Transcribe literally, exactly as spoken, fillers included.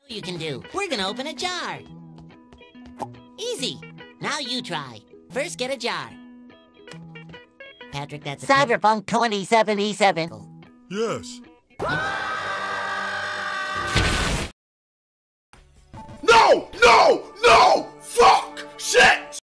you can do. We're gonna open a jar. Easy. Now you try. First, get a jar. Patrick, that's a Cyberpunk twenty seventy-seven. Yes.